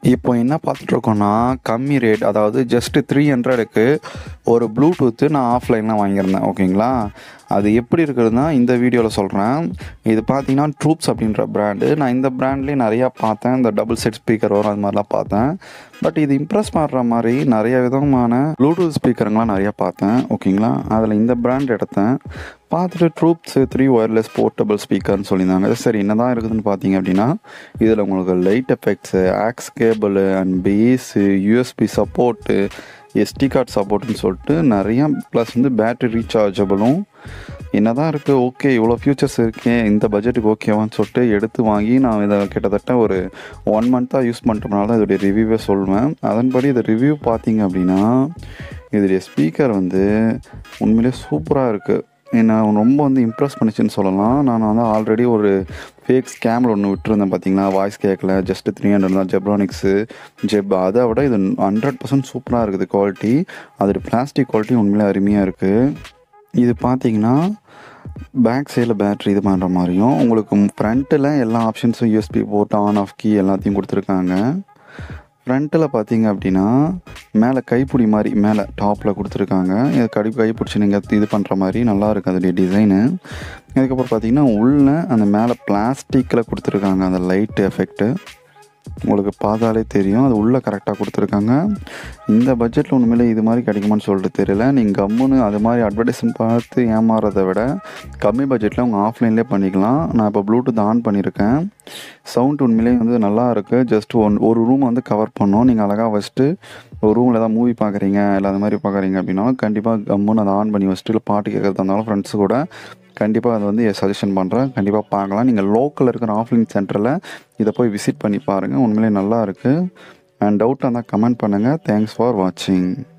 இப்போ என்ன பார்த்துட்ருக்கோன்னா கம்மி ரேட், அதாவது ஜஸ்ட்டு 300க்கு ஒரு ப்ளூடூத்து நான் ஆஃப்லைனில் வாங்கியிருந்தேன். ஓகேங்களா, அது எப்படி இருக்குதுன்னா இந்த வீடியோவில் சொல்கிறேன். இது பார்த்தீங்கன்னா ட்ரூப்ஸ் அப்படின்ற பிராண்டு. நான் இந்த பிராண்ட்லேயே நிறையா பார்த்தேன், இந்த டபுள் செட் ஸ்பீக்கர் வரும் அது மாதிரிலாம் பார்த்தேன். பட் இது இம்ப்ரெஸ் பண்ணுற மாதிரி நிறைய விதமான ப்ளூடூத் ஸ்பீக்கருங்களாம் நிறையா பார்த்தேன். ஓகேங்களா, அதில் இந்த பிராண்ட் எடுத்தேன். பார்த்துட்டு ட்ரூப்ஸ் 3 ஒயர்லெஸ் போர்ட்டபிள் ஸ்பீக்கர்னு சொல்லியிருந்தாங்க. சரி என்ன தான் இருக்குதுன்னு பார்த்தீங்க அப்படின்னா, இதில் உங்களுக்கு light effects, aux cable and bass, USB support, SD card சப்போர்ட்டுன்னு சொல்லிட்டு நிறையா, ப்ளஸ் வந்து பேட்ரி ரீசார்ஜபிளும் என்ன தான் இருக்குது. ஓகே, இவ்வளோ ஃபியூச்சர்ஸ் இருக்கே, இந்த பட்ஜெட்டுக்கு ஓகேவான்னு சொல்லிட்டு எடுத்து வாங்கி நான் இதை கிட்டத்தட்ட ஒரு 1 மந்த்தாக யூஸ் பண்ணுறதுனால தான் இதோடைய ரிவ்யூவே சொல்வேன். அதன்படி இந்த ரிவ்யூ பார்த்தீங்க அப்படின்னா, இதோடைய ஸ்பீக்கர் வந்து உண்மையிலே சூப்பராக இருக்குது. என்னை ரொம்ப வந்து இம்ப்ரெஸ் பண்ணிச்சுன்னு சொல்லலாம். நான் வந்து ஆல்ரெடி ஒரு ஃபேக் ஸ்கேமில் ஒன்று விட்டுருந்தேன் பார்த்தீங்களா, வாய்ஸ் கேட்கல, ஜஸ்ட்டு 300 தான், ஜெப்ரானிக்ஸு அதை விட இது 100% சூப்பராக இருக்குது குவாலிட்டி. அதோட பிளாஸ்டிக் குவாலிட்டி உண்மையிலே அருமையாக இருக்குது. இது பார்த்தீங்கன்னா பேக் சைடில் பேட்ரி இது பண்ணுற மாதிரியும், உங்களுக்கு ஃப்ரண்ட்டில் எல்லா ஆப்ஷன்ஸும் USB port, on off key எல்லாத்தையும் கொடுத்துருக்காங்க. ஃப்ரண்ட்டில் பார்த்தீங்க அப்படின்னா மேலே கைப்பிடி மாதிரி மேலே டாப்பில் கொடுத்துருக்காங்க. இது கைப்பிடிச்சி நீங்கள் இது பண்ணுற மாதிரி நல்லா இருக்குது அதோடைய டிசைனு. அதுக்கப்புறம் பார்த்தீங்கன்னா உள்ளே அந்த மேலே பிளாஸ்டிக்கில் கொடுத்துருக்காங்க அந்த லைட் எஃபெக்ட்டு. உங்களுக்கு பார்த்தாலே தெரியும், அது உள்ளே கரெக்டாக கொடுத்துருக்காங்க. இந்த பட்ஜெட்டில் உண்மையிலே இது மாதிரி கிடைக்குமான்னு சொல்லிட்டு தெரியல. நீங்கள் கம்முன்னு அது மாதிரி அட்வர்டைஸ்மெண்ட் பார்த்து ஏமாறதை விட கம்மி பட்ஜெட்டில் உங்கள் ஆஃப்லைன்லேயே பண்ணிக்கலாம். நான் இப்போ ப்ளூடூத் ஆன் பண்ணியிருக்கேன். சவுண்ட் உண்மையிலே வந்து நல்லா இருக்குது. ஜஸ்ட் ஒரு ரூம் வந்து கவர் பண்ணோம். நீங்கள் அழகாக வச்சுட்டு ஒரு ரூமில் ஏதாவது மூவி பார்க்குறீங்க இல்லை அது மாதிரி பார்க்குறீங்க அப்படின்னாலும் கண்டிப்பாக கம்முன்னு அதை ஆன் பண்ணி வச்சுட்டு, இல்லை பாட்டு கேட்குறதா இருந்தாலும் ஃப்ரெண்ட்ஸு கூட கண்டிப்பாக அதை வந்து சஜஷன் பண்ணுறேன். கண்டிப்பாக பார்க்கலாம். நீங்கள் லோக்கலில் இருக்கிற ஆஃப்லைன் சென்டரில் இதை போய் விசிட் பண்ணி பாருங்கள். உண்மையிலே நல்லா இருக்குது. அண்ட் டவுட்டாக இருந்தால் கமெண்ட் பண்ணுங்கள். தேங்க்ஸ் ஃபார் வாட்சிங்.